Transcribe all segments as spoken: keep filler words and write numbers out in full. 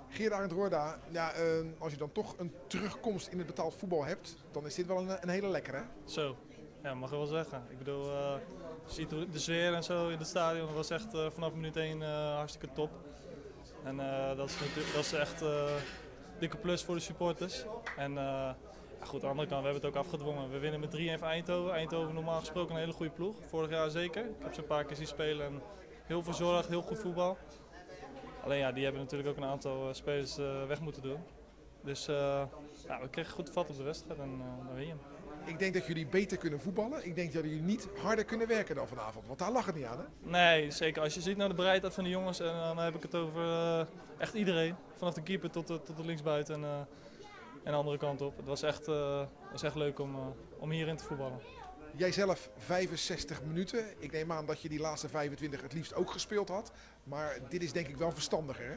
Gerard Roorda, ja, uh, als je dan toch een terugkomst in het betaald voetbal hebt, dan is dit wel een, een hele lekkere, hè? Zo, ja, mag je wel zeggen. Ik bedoel, uh, je ziet de sfeer en zo in het stadion, dat was echt uh, vanaf minuut één uh, hartstikke top. En uh, dat, is, dat is echt uh, dikke plus voor de supporters. En uh, ja, goed, aan de andere kant, we hebben het ook afgedwongen. We winnen met drie een van Eindhoven. Eindhoven normaal gesproken een hele goede ploeg, vorig jaar zeker. Ik heb ze een paar keer zien spelen en heel verzorgd, heel goed voetbal. Alleen ja, die hebben natuurlijk ook een aantal uh, spelers uh, weg moeten doen. Dus uh, ja, we kregen goed vat op de wedstrijd en uh, dan win je hem. Ik denk dat jullie beter kunnen voetballen. Ik denk dat jullie niet harder kunnen werken dan vanavond. Want daar lag het niet aan, hè? Nee, zeker. Als je ziet naar de bereidheid van de jongens, en dan heb ik het over uh, echt iedereen. Vanaf de keeper tot de, tot de linksbuiten en, uh, en de andere kant op. Het was echt, uh, was echt leuk om, uh, om hierin te voetballen. Jij zelf vijfenzestig minuten. Ik neem aan dat je die laatste vijfentwintig het liefst ook gespeeld had. Maar dit is denk ik wel verstandiger, hè?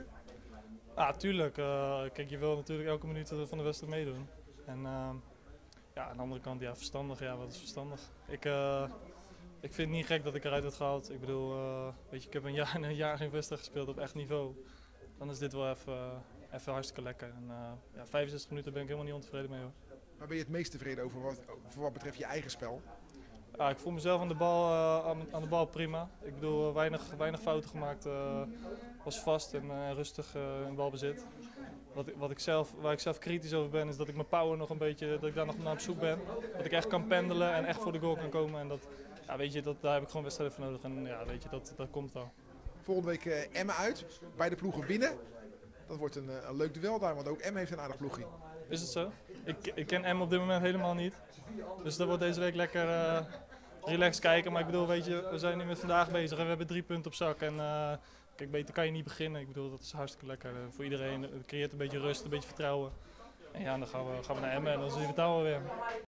Ja, tuurlijk. Uh, kijk, je wil natuurlijk elke minuut van de wedstrijd meedoen. En uh, ja, aan de andere kant, ja, verstandig. Ja, wat is verstandig? Ik, uh, ik vind het niet gek dat ik eruit werd gehaald. Ik bedoel, uh, weet je, ik heb een jaar, een jaar geen wedstrijd gespeeld op echt niveau. Dan is dit wel even, uh, even hartstikke lekker. En, uh, ja, vijfenzestig minuten ben ik helemaal niet ontevreden mee, hoor. Waar ben je het meest tevreden over wat, voor wat betreft je eigen spel? Ja, ik voel mezelf aan de bal, uh, aan, aan de bal prima. Ik bedoel, uh, weinig, weinig fouten gemaakt. Uh, was vast en uh, rustig uh, in balbezit. Wat, wat ik zelf, waar ik zelf kritisch over ben, is dat ik mijn power nog een beetje, dat ik daar nog naar op zoek ben. Dat ik echt kan pendelen en echt voor de goal kan komen. En dat, ja, weet je, dat, daar heb ik gewoon wedstrijden voor nodig. En ja, weet je, dat, dat komt wel. Volgende week uh, Emmen uit. Beide ploegen winnen. Dat wordt een, een leuk duel daar, want ook Emmen heeft een aardig ploegje. Is het zo? Ik, ik ken Emmen op dit moment helemaal niet. Dus dat wordt deze week lekker uh, relaxed kijken. Maar ik bedoel, weet je, we zijn nu met vandaag bezig en we hebben drie punten op zak. En uh, kijk, beter kan je niet beginnen. Ik bedoel, dat is hartstikke lekker uh, voor iedereen. Het creëert een beetje rust, een beetje vertrouwen. En ja, dan gaan we, gaan we naar Emmen en dan zien we het daar wel weer.